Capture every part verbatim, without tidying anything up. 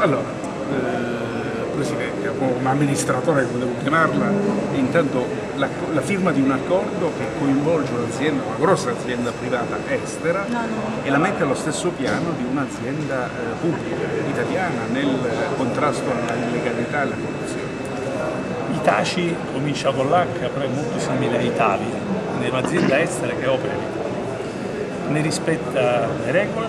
Allora, eh, Presidente, o amministratore come devo chiamarla, intanto la, la firma di un accordo che coinvolge un'azienda, una grossa azienda privata estera no, no. e la mette allo stesso piano di un'azienda eh, pubblica italiana nel contrasto alla illegalità e alla corruzione. Itaci comincia con l'H, però è molto simile a Italia, è un'azienda estera che opera in Italia, ne rispetta le regole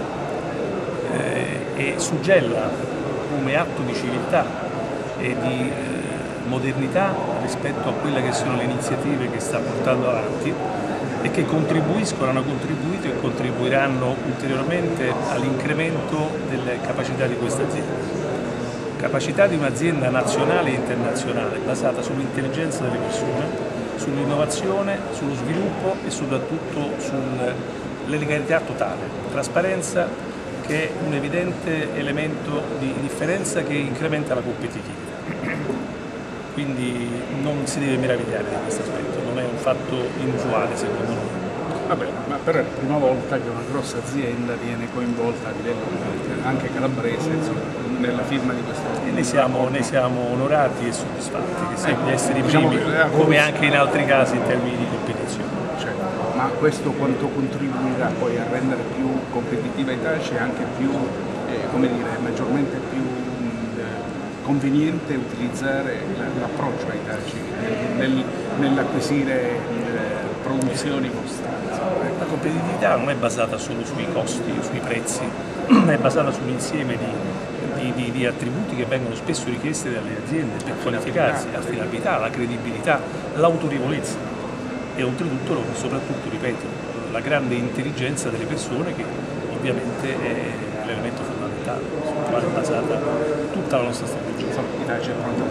eh, e suggella come atto di civiltà e di eh, modernità rispetto a quelle che sono le iniziative che sta portando avanti e che contribuiscono, hanno contribuito e contribuiranno ulteriormente all'incremento delle capacità di questa azienda. Capacità di un'azienda nazionale e internazionale basata sull'intelligenza delle persone, sull'innovazione, sullo sviluppo e soprattutto sulla legalità totale, trasparenza, che è un evidente elemento di differenza che incrementa la competitività. Quindi non si deve meravigliare di questo aspetto, non è un fatto inusuale secondo noi. Vabbè, ma però è la prima volta che una grossa azienda viene coinvolta a livello anche calabrese, insomma, nella firma di questo accordo. E ne siamo, ne siamo onorati e soddisfatti che siamo gli esseri diciamo primi, che, eh, come anche in altri casi in termini di competizione. Certo, ma questo quanto contribuirà poi a rendere più competitiva Itaci e anche più, eh, come dire, maggiormente più mh, conveniente utilizzare l'approccio ai Itaci nel, nell'acquisire eh, produzioni costante. La competitività non è basata solo sui costi, sui prezzi, è basata sull'insieme di, di, di, di attributi che vengono spesso richiesti dalle aziende per qualificarsi, l'affidabilità, la credibilità, l'autorevolezza e oltretutto, soprattutto, ripeto, la grande intelligenza delle persone che ovviamente è l'elemento fondamentale sul quale è basata tutta la nostra strategia. L'Italia è pronta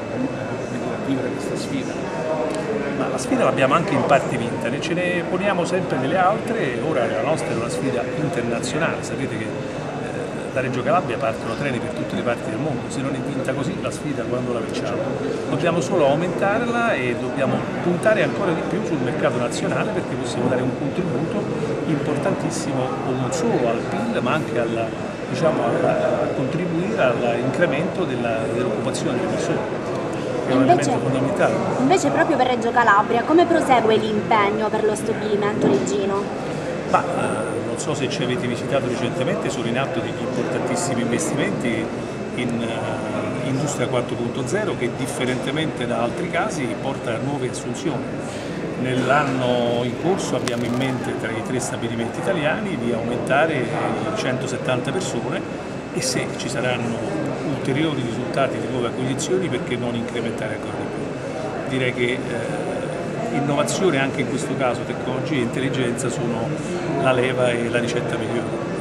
a vivere questa sfida. Ma la sfida l'abbiamo anche in parte vinta, ne ce ne poniamo sempre delle altre, ora la nostra è una sfida internazionale, sapete che eh, da Reggio Calabria partono treni per tutte le parti del mondo, se non è vinta così la sfida quando la vinciamo? Dobbiamo solo aumentarla e dobbiamo puntare ancora di più sul mercato nazionale perché possiamo dare un contributo importantissimo non solo al P I L ma anche alla, diciamo, alla, a contribuire all'incremento dell'occupazione delle persone. È un invece, elemento fondamentale. Invece proprio per Reggio Calabria, come prosegue l'impegno per lo stabilimento reggino? Ma eh, non so se ci avete visitato recentemente, sono in atto degli importantissimi investimenti in uh, Industria quattro punto zero che differentemente da altri casi porta a nuove assunzioni. Nell'anno in corso abbiamo in mente tra i tre stabilimenti italiani di aumentare di centosettanta persone e se ci saranno ulteriori risultati di nuove acquisizioni perché non incrementare ancora di più. Direi che eh, innovazione anche in questo caso, tecnologia e intelligenza sono la leva e la ricetta migliore.